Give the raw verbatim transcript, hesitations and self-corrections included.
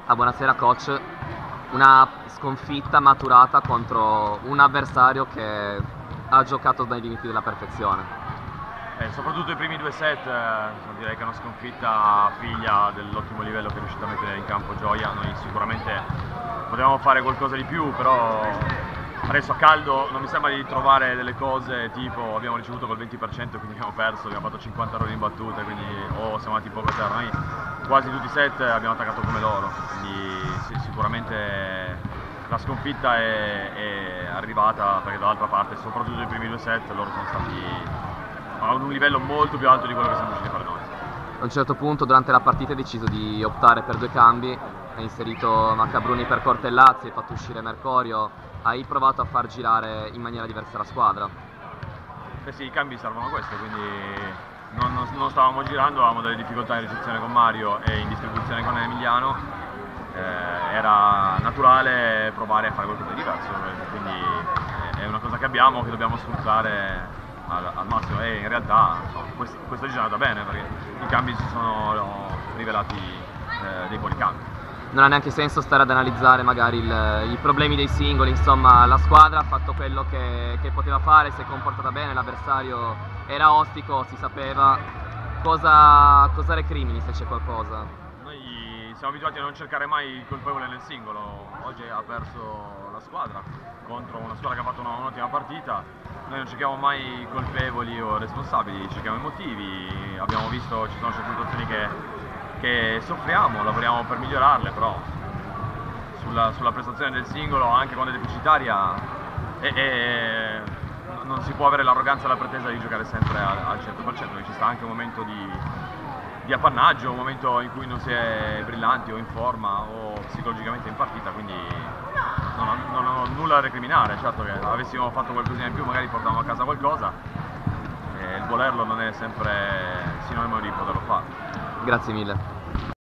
Ah, buonasera coach, una sconfitta maturata contro un avversario che ha giocato dai limiti della perfezione. Eh, soprattutto i primi due set, eh, direi che è una sconfitta figlia dell'ottimo livello che è riuscito a mettere in campo Gioia. Noi sicuramente potevamo fare qualcosa di più, però adesso a caldo non mi sembra di trovare delle cose tipo abbiamo ricevuto col venti per cento quindi abbiamo perso, abbiamo fatto cinquanta errori in battute, quindi o siamo andati poco a terra. Noi quasi tutti i set abbiamo attaccato come loro, quindi sì, sicuramente la sconfitta è, è arrivata perché dall'altra parte, soprattutto i primi due set, loro sono stati a un livello molto più alto di quello che siamo riusciti a fare noi. A un certo punto durante la partita hai deciso di optare per due cambi, hai inserito Maccabruni per Cortellazzi, hai fatto uscire Mercorio, hai provato a far girare in maniera diversa la squadra. Eh sì, i cambi servono a questo, quindi non, non, non stavamo girando, avevamo delle difficoltà in ricezione con Mario e in distribuzione con Emiliano, eh, era naturale provare a fare qualcosa di diverso, quindi è una cosa che abbiamo, che dobbiamo sfruttare al, al massimo, e in realtà no, questo, questo è andata bene perché i cambi si sono no, rivelati eh, dei buoni cambi. Non ha neanche senso stare ad analizzare magari il, i problemi dei singoli, insomma la squadra ha fatto quello che, che poteva fare, si è comportata bene, l'avversario era ostico, si sapeva. Cosa, cosa recrimini se c'è qualcosa? Noi siamo abituati a non cercare mai il colpevole nel singolo, oggi ha perso la squadra contro una squadra che ha fatto un'ottima partita, noi non cerchiamo mai colpevoli o responsabili, cerchiamo i motivi, abbiamo visto ci sono certe situazioni che, che soffriamo, lavoriamo per migliorarle, però sulla, sulla prestazione del singolo, anche quando è deficitaria, e, e, non si può avere l'arroganza e la pretesa di giocare sempre al, al cento per cento, ci sta anche un momento di, di appannaggio, un momento in cui non si è brillanti o in forma o psicologicamente in partita, quindi non ho, non ho nulla da recriminare. Certo che avessimo fatto qualcosina in più magari portavamo a casa qualcosa, e il volerlo non è sempre sinonimo di poterlo fare. Grazie mille.